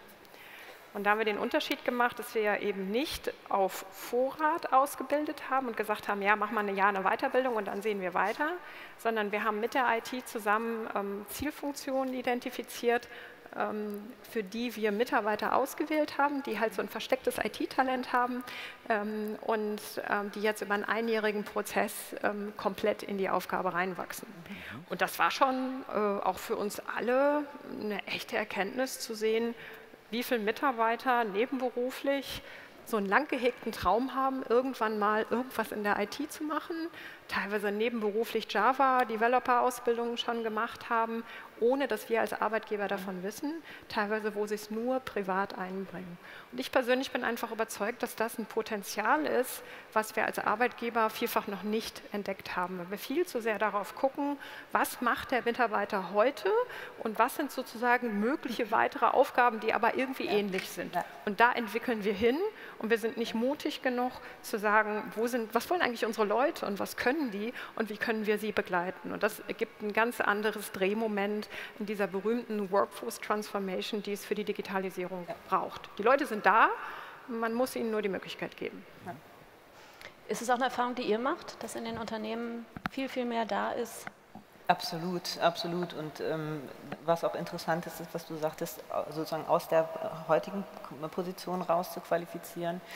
Und da haben wir den Unterschied gemacht, dass wir ja eben nicht auf Vorrat ausgebildet haben und gesagt haben, ja, mach mal ein Jahr eine Weiterbildung und dann sehen wir weiter, sondern wir haben mit der I T zusammen ähm, Zielfunktionen identifiziert, ähm, für die wir Mitarbeiter ausgewählt haben, die halt so ein verstecktes I T-Talent haben ähm, und ähm, die jetzt über einen einjährigen Prozess ähm, komplett in die Aufgabe reinwachsen. Mhm. Und das war schon äh, auch für uns alle eine echte Erkenntnis zu sehen, wie viele Mitarbeiter nebenberuflich so einen lang gehegten Traum haben, irgendwann mal irgendwas in der I T zu machen, teilweise nebenberuflich Java-Developer-Ausbildungen schon gemacht haben, ohne dass wir als Arbeitgeber davon wissen, teilweise wo sie es nur privat einbringen. Und ich persönlich bin einfach überzeugt, dass das ein Potenzial ist, was wir als Arbeitgeber vielfach noch nicht entdeckt haben, weil wir viel zu sehr darauf gucken, was macht der Mitarbeiter heute und was sind sozusagen mögliche weitere Aufgaben, die aber irgendwie ja. ähnlich sind. Ja. Und da entwickeln wir hin und wir sind nicht mutig genug zu sagen, wo sind, was wollen eigentlich unsere Leute und was können die und wie können wir sie begleiten. Und das ergibt ein ganz anderes Drehmoment in dieser berühmten Workforce Transformation, die es für die Digitalisierung ja. braucht. Die Leute sind da, man muss ihnen nur die Möglichkeit geben. Ja. Ist es auch eine Erfahrung, die ihr macht, dass in den Unternehmen viel, viel mehr da ist? Absolut, absolut. Und ähm, was auch interessant ist, ist, was du sagtest, sozusagen aus der heutigen Position raus zu qualifizieren.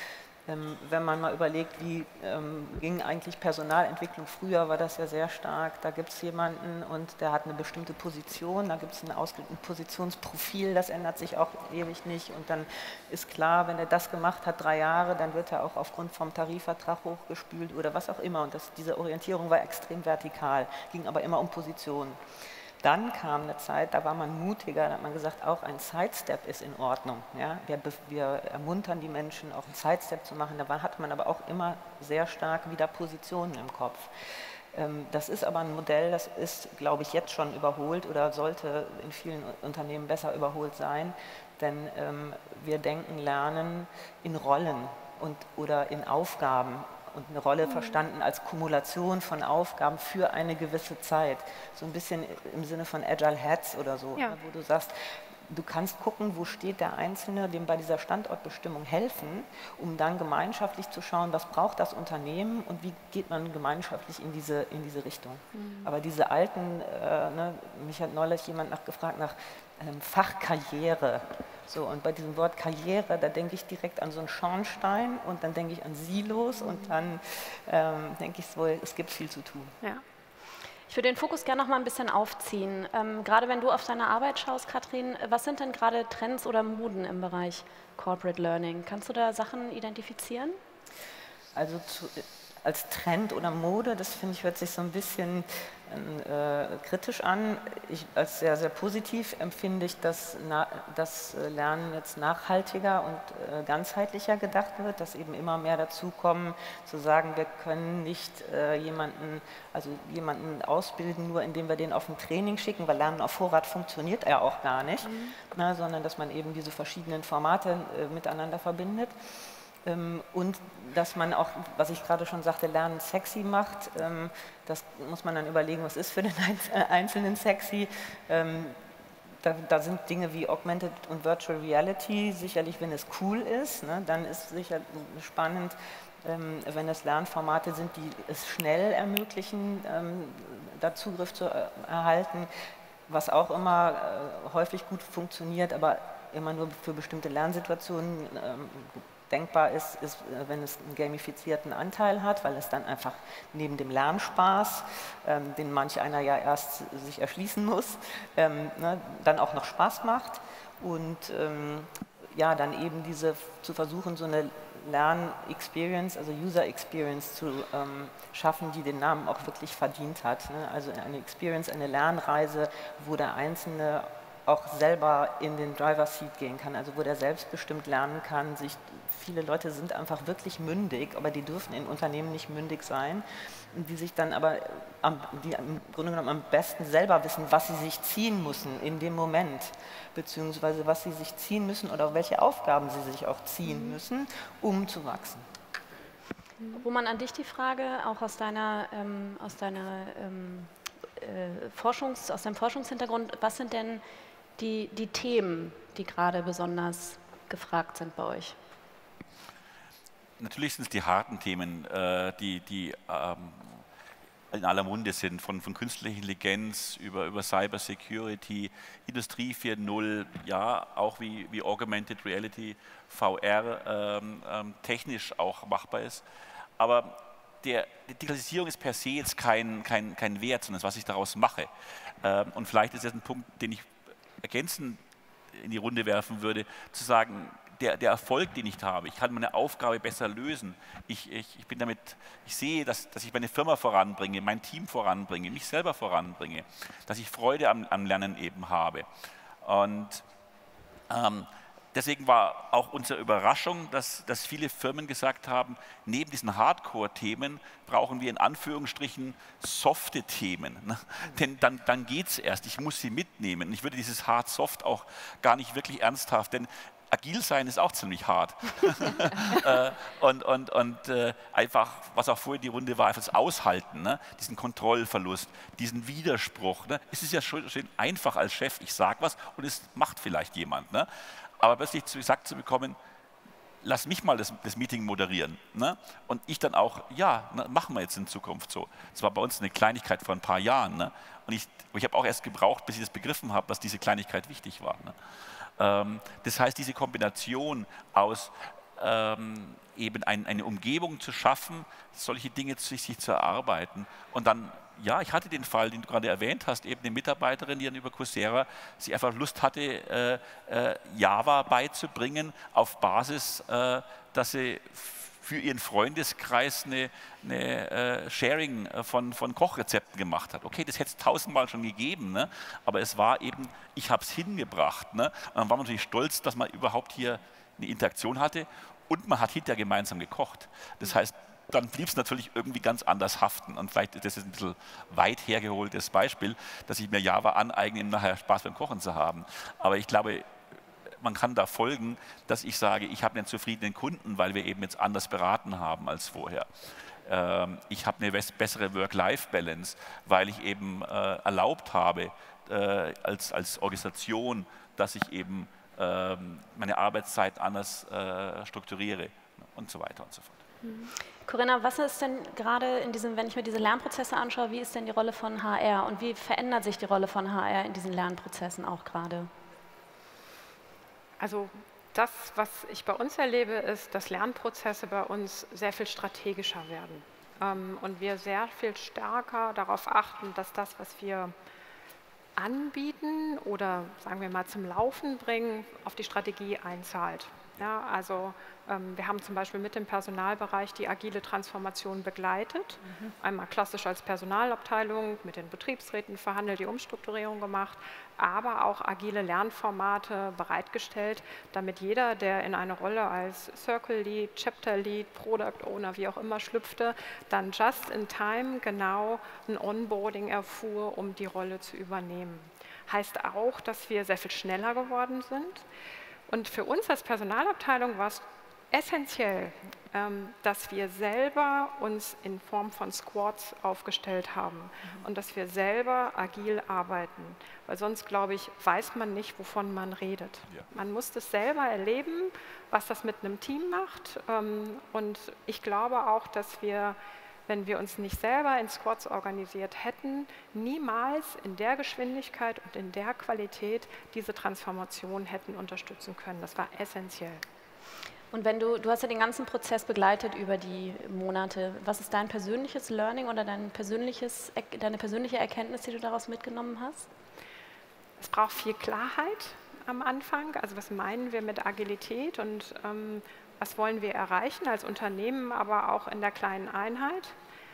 Ähm, wenn man mal überlegt, wie ähm, ging eigentlich Personalentwicklung früher, war das ja sehr stark. Da gibt es jemanden und der hat eine bestimmte Position, da gibt es ein ausgelegtes Positionsprofil, das ändert sich auch ewig nicht. Und dann ist klar, wenn er das gemacht hat, drei Jahre, dann wird er auch aufgrund vom Tarifvertrag hochgespült oder was auch immer. Und das, diese Orientierung war extrem vertikal, ging aber immer um Positionen. Dann kam eine Zeit, da war man mutiger, da hat man gesagt, auch ein Sidestep ist in Ordnung. Ja? Wir, wir ermuntern die Menschen, auch einen Sidestep zu machen. Da hat man aber auch immer sehr stark wieder Positionen im Kopf. Ähm, das ist aber ein Modell, das ist, glaube ich, jetzt schon überholt oder sollte in vielen Unternehmen besser überholt sein. Denn ähm, wir denken Lernen in Rollen und, oder in Aufgaben. Und eine Rolle verstanden als Kumulation von Aufgaben für eine gewisse Zeit. So ein bisschen im Sinne von Agile Hats oder so, ja. Wo du sagst, du kannst gucken, wo steht der Einzelne, dem bei dieser Standortbestimmung helfen, um dann gemeinschaftlich zu schauen, was braucht das Unternehmen und wie geht man gemeinschaftlich in diese, in diese Richtung. Mhm. Aber diese alten, äh, ne, mich hat neulich jemand nach, gefragt nach ähm, Fachkarriere. So, und bei diesem Wort Karriere, da denke ich direkt an so einen Schornstein und dann denke ich an Silos mhm. und dann ähm, denke ich so, es gibt viel zu tun. Ja. Ich würde den Fokus gerne noch mal ein bisschen aufziehen. Ähm, gerade wenn du auf deine Arbeit schaust, Katrin, was sind denn gerade Trends oder Moden im Bereich Corporate Learning? Kannst du da Sachen identifizieren? Also zu, als Trend oder Mode, das finde ich, hört sich so ein bisschen äh, kritisch an. Ich, als sehr, sehr positiv empfinde ich, dass na, das Lernen jetzt nachhaltiger und äh, ganzheitlicher gedacht wird, dass eben immer mehr dazu kommen, zu sagen, wir können nicht äh, jemanden, also jemanden ausbilden, nur indem wir den auf ein Training schicken, weil Lernen auf Vorrat funktioniert er auch gar nicht, mhm. na, sondern dass man eben diese verschiedenen Formate äh, miteinander verbindet. Und dass man auch, was ich gerade schon sagte, Lernen sexy macht, das muss man dann überlegen, was ist für den Einzelnen sexy. Da, da sind Dinge wie Augmented und Virtual Reality, sicherlich, wenn es cool ist, ne, dann ist sicher spannend, wenn es Lernformate sind, die es schnell ermöglichen, da Zugriff zu erhalten, was auch immer häufig gut funktioniert, aber immer nur für bestimmte Lernsituationen denkbar ist, ist, wenn es einen gamifizierten Anteil hat, weil es dann einfach neben dem Lernspaß, ähm, den manch einer ja erst sich erschließen muss, ähm, ne, dann auch noch Spaß macht und ähm, ja, dann eben diese zu versuchen, so eine Lern-Experience, also User-Experience zu ähm, schaffen, die den Namen auch wirklich verdient hat. Ne? Also eine Experience, eine Lernreise, wo der Einzelne auch selber in den Driver-Seat gehen kann, also wo der selbstbestimmt lernen kann. Sich, viele Leute sind einfach wirklich mündig, aber die dürfen in Unternehmen nicht mündig sein, die sich dann aber, am, die im Grunde genommen am besten selber wissen, was sie sich ziehen müssen in dem Moment, beziehungsweise was sie sich ziehen müssen oder welche Aufgaben sie sich auch ziehen müssen, um zu wachsen. Roman, an dich die Frage, auch aus deiner, ähm, aus deiner ähm, äh, Forschungs-, aus deinem Forschungshintergrund, was sind denn Die, die Themen, die gerade besonders gefragt sind bei euch? Natürlich sind es die harten Themen, äh, die, die ähm, in aller Munde sind, von, von künstlicher Intelligenz über, über Cyber Security, Industrie vier Punkt null, ja, auch wie, wie Augmented Reality, V R, ähm, ähm, technisch auch machbar ist. Aber der, die Digitalisierung ist per se jetzt kein, kein, kein Wert, sondern das, was ich daraus mache. Ähm, und vielleicht ist das ein Punkt, den ich ergänzend in die Runde werfen würde, zu sagen, der, der Erfolg, den ich habe, ich kann meine Aufgabe besser lösen, ich, ich, ich bin damit, ich sehe, dass, dass ich meine Firma voranbringe, mein Team voranbringe, mich selber voranbringe, dass ich Freude am, am Lernen eben habe. Und ähm, deswegen war auch unsere Überraschung, dass, dass viele Firmen gesagt haben, neben diesen Hardcore-Themen brauchen wir in Anführungsstrichen softe Themen. Ne? Denn dann, dann geht es erst, ich muss sie mitnehmen. Ich würde dieses Hard-Soft auch gar nicht wirklich ernsthaft, denn agil sein ist auch ziemlich hart. äh, und und, und äh, einfach, was auch vorhin die Runde war, einfach das Aushalten, ne? Diesen Kontrollverlust, diesen Widerspruch. Ne? Es ist ja schon, schon einfach als Chef, ich sage was und es macht vielleicht jemand. Ne? Aber plötzlich gesagt zu bekommen, lass mich mal das, das Meeting moderieren. Ne? Und ich dann auch, ja, ne, machen wir jetzt in Zukunft so. Das war bei uns eine Kleinigkeit vor ein paar Jahren. Ne? Und ich, ich habe auch erst gebraucht, bis ich das begriffen habe, dass diese Kleinigkeit wichtig war. Ne? Ähm, das heißt, diese Kombination aus ähm, eben ein, eine Umgebung zu schaffen, solche Dinge sich, sich zu erarbeiten. Und dann, ja, ich hatte den Fall, den du gerade erwähnt hast, eben eine Mitarbeiterin, die dann über Coursera sie einfach Lust hatte, äh, äh, Java beizubringen, auf Basis, äh, dass sie für ihren Freundeskreis eine, eine äh, Sharing von, von Kochrezepten gemacht hat. Okay, das hätte es tausendmal schon gegeben, ne? Aber es war eben, ich habe es hingebracht. Ne? Und dann war man natürlich stolz, dass man überhaupt hier eine Interaktion hatte und man hat hinterher gemeinsam gekocht. Das heißt, dann blieb es natürlich irgendwie ganz anders haften. Und vielleicht ist das ein bisschen weit hergeholtes Beispiel, dass ich mir Java aneigne, um nachher Spaß beim Kochen zu haben. Aber ich glaube, man kann da folgen, dass ich sage, ich habe einen zufriedenen Kunden, weil wir eben jetzt anders beraten haben als vorher. Ähm, ich habe eine bessere Work-Life-Balance, weil ich eben äh, erlaubt habe, äh, als, als Organisation, dass ich eben äh, meine Arbeitszeit anders äh, strukturiere und so weiter und so fort. Mhm. Corinna, was ist denn gerade in diesem, wenn ich mir diese Lernprozesse anschaue, wie ist denn die Rolle von H R und wie verändert sich die Rolle von H R in diesen Lernprozessen auch gerade? Also das, was ich bei uns erlebe, ist, dass Lernprozesse bei uns sehr viel strategischer werden ähm, und wir sehr viel stärker darauf achten, dass das, was wir anbieten oder sagen wir mal zum Laufen bringen, auf die Strategie einzahlt. Ja, also ähm, wir haben zum Beispiel mit dem Personalbereich die agile Transformation begleitet, mhm. einmal klassisch als Personalabteilung mit den Betriebsräten verhandelt, die Umstrukturierung gemacht, aber auch agile Lernformate bereitgestellt, damit jeder, der in eine Rolle als Circle Lead, Chapter Lead, Product Owner, wie auch immer schlüpfte, dann just in time genau ein Onboarding erfuhr, um die Rolle zu übernehmen. Heißt auch, dass wir sehr viel schneller geworden sind. Und für uns als Personalabteilung war es essentiell, ähm, dass wir selber uns in Form von Squads aufgestellt haben mhm. und dass wir selber agil arbeiten. Weil sonst, glaube ich, weiß man nicht, wovon man redet. Ja. Man muss das selber erleben, was das mit einem Team macht. Ähm, und ich glaube auch, dass wir, wenn wir uns nicht selber in Squads organisiert hätten, niemals in der Geschwindigkeit und in der Qualität diese Transformation hätten unterstützen können. Das war essentiell. Und wenn du, du hast ja den ganzen Prozess begleitet über die Monate, was ist dein persönliches Learning oder dein persönliches, deine persönliche Erkenntnis, die du daraus mitgenommen hast? Es braucht viel Klarheit am Anfang. Also was meinen wir mit Agilität und ähm, was wollen wir erreichen als Unternehmen, aber auch in der kleinen Einheit.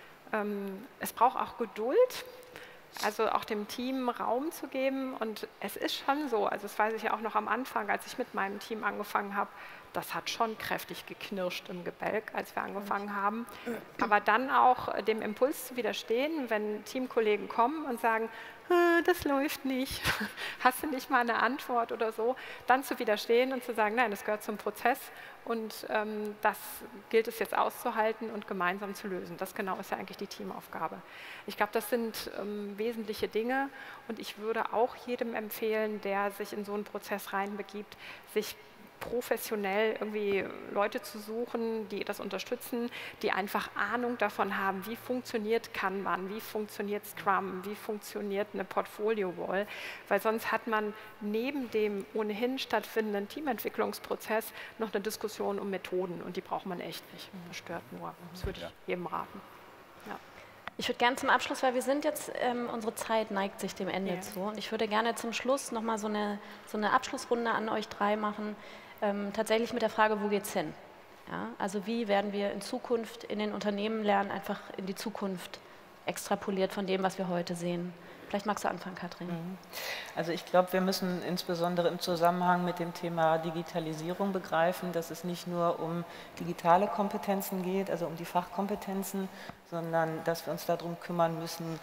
Ähm, es braucht auch Geduld, also auch dem Team Raum zu geben. Und es ist schon so, also das weiß ich ja auch noch am Anfang, als ich mit meinem Team angefangen habe, das hat schon kräftig geknirscht im Gebälk, als wir angefangen haben. Aber dann auch dem Impuls zu widerstehen, wenn Teamkollegen kommen und sagen, das läuft nicht, hast du nicht mal eine Antwort oder so, dann zu widerstehen und zu sagen, nein, das gehört zum Prozess und ähm, das gilt es jetzt auszuhalten und gemeinsam zu lösen. Das genau ist ja eigentlich die Teamaufgabe. Ich glaube, das sind ähm, wesentliche Dinge und ich würde auch jedem empfehlen, der sich in so einen Prozess reinbegibt, sich professionell irgendwie Leute zu suchen, die das unterstützen, die einfach Ahnung davon haben, wie funktioniert Kanban, wie funktioniert Scrum, wie funktioniert eine Portfolio-Wall, weil sonst hat man neben dem ohnehin stattfindenden Teamentwicklungsprozess noch eine Diskussion um Methoden und die braucht man echt nicht. Das stört nur. Das würde ich jedem raten. Ja. Ich würde gerne zum Abschluss, weil wir sind jetzt, ähm, unsere Zeit neigt sich dem Ende ja. zu und ich würde gerne zum Schluss nochmal so eine, so eine Abschlussrunde an euch drei machen, ähm, tatsächlich mit der Frage, wo geht's hin? Ja, also wie werden wir in Zukunft in den Unternehmen lernen, einfach in die Zukunft extrapoliert von dem, was wir heute sehen. Vielleicht magst du anfangen, Katrin. Also ich glaube, wir müssen insbesondere im Zusammenhang mit dem Thema Digitalisierung begreifen, dass es nicht nur um digitale Kompetenzen geht, also um die Fachkompetenzen, sondern dass wir uns darum kümmern müssen,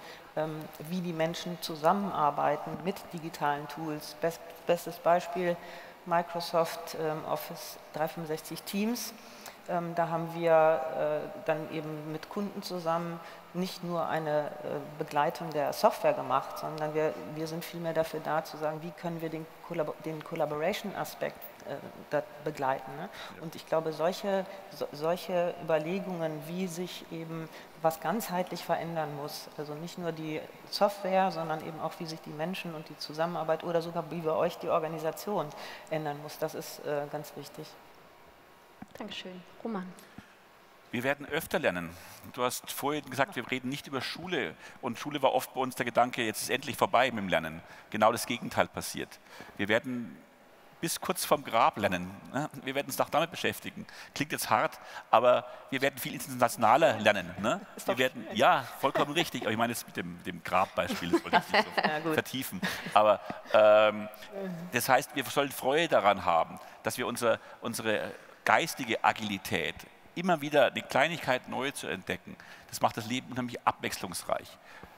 wie die Menschen zusammenarbeiten mit digitalen Tools. Best, bestes Beispiel Microsoft Office dreihundertfünfundsechzig Teams. Ähm, da haben wir äh, dann eben mit Kunden zusammen nicht nur eine äh, Begleitung der Software gemacht, sondern wir, wir sind vielmehr dafür da zu sagen, wie können wir den, Collab den Collaboration-Aspekt äh, begleiten. Ne? Und ich glaube, solche, so, solche Überlegungen, wie sich eben was ganzheitlich verändern muss, also nicht nur die Software, sondern eben auch, wie sich die Menschen und die Zusammenarbeit oder sogar wie bei euch die Organisation ändern muss, das ist äh, ganz wichtig. Dankeschön. Roman. Wir werden öfter lernen. Du hast vorhin gesagt, wir reden nicht über Schule. Und Schule war oft bei uns der Gedanke, jetzt ist endlich vorbei mit dem Lernen. Genau das Gegenteil passiert. Wir werden bis kurz vorm Grab lernen. Wir werden uns auch damit beschäftigen. Klingt jetzt hart, aber wir werden viel internationaler lernen. Ne? Wir werden, ja, vollkommen richtig. Aber ich meine jetzt mit dem, dem Grabbeispiel, das wollte ich nicht so ja, vertiefen. Aber ähm, das heißt, wir sollen Freude daran haben, dass wir unser, unsere geistige Agilität immer wieder eine Kleinigkeit neu zu entdecken. Das macht das Leben unheimlich abwechslungsreich.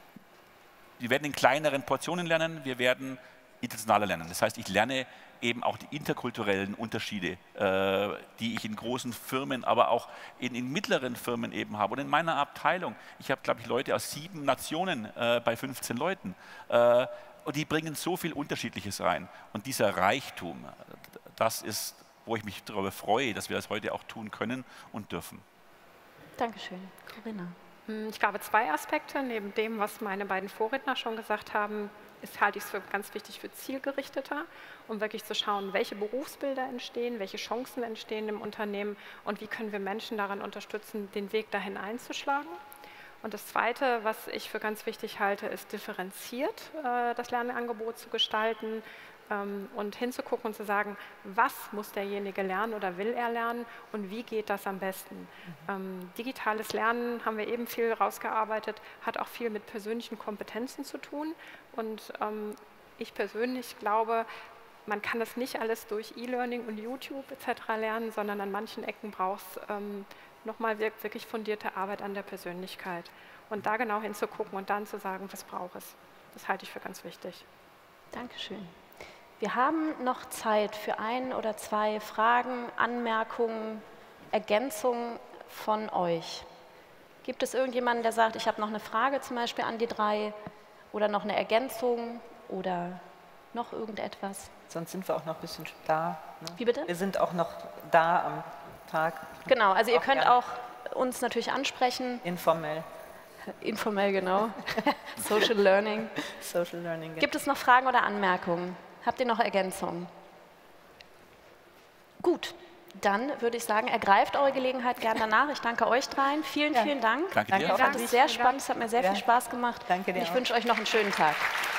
Wir werden in kleineren Portionen lernen, wir werden internationaler lernen. Das heißt, ich lerne eben auch die interkulturellen Unterschiede, äh, die ich in großen Firmen, aber auch in, in mittleren Firmen eben habe. Und in meiner Abteilung, ich habe, glaube ich, Leute aus sieben Nationen äh, bei fünfzehn Leuten. Äh, und die bringen so viel Unterschiedliches rein. Und dieser Reichtum, das ist, wo ich mich darüber freue, dass wir das heute auch tun können und dürfen. Dankeschön. Corinna. Ich glaube, zwei Aspekte, neben dem, was meine beiden Vorredner schon gesagt haben, ist, halte ich es für ganz wichtig für zielgerichteter, um wirklich zu schauen, welche Berufsbilder entstehen, welche Chancen entstehen im Unternehmen und wie können wir Menschen daran unterstützen, den Weg dahin einzuschlagen. Und das Zweite, was ich für ganz wichtig halte, ist differenziert äh, das Lernangebot zu gestalten, und hinzugucken und zu sagen, was muss derjenige lernen oder will er lernen und wie geht das am besten. Mhm. Ähm, digitales Lernen, haben wir eben viel rausgearbeitet, hat auch viel mit persönlichen Kompetenzen zu tun und ähm, ich persönlich glaube, man kann das nicht alles durch E-Learning und YouTube et cetera lernen, sondern an manchen Ecken braucht es ähm, nochmal wirklich fundierte Arbeit an der Persönlichkeit. Und da genau hinzugucken und dann zu sagen, was braucht es. Das halte ich für ganz wichtig. Dankeschön. Wir haben noch Zeit für ein oder zwei Fragen, Anmerkungen, Ergänzungen von euch. Gibt es irgendjemanden, der sagt, ich habe noch eine Frage zum Beispiel an die drei oder noch eine Ergänzung oder noch irgendetwas? Sonst sind wir auch noch ein bisschen da. Ne? Wie bitte? Wir sind auch noch da am Tag. Genau, also ihr auch könnt gerne. auch uns natürlich ansprechen. Informell. Informell, genau. Social Learning. Social Learning. Gibt es noch Fragen oder Anmerkungen? Habt ihr noch Ergänzungen? Gut, dann würde ich sagen, ergreift eure Gelegenheit gern danach. Ich danke euch dreien. Vielen, ja. vielen Dank. Danke dir. Ich fand es sehr spannend, es hat mir sehr ja. viel Spaß gemacht. Danke dir Und ich auch. wünsche euch noch einen schönen Tag.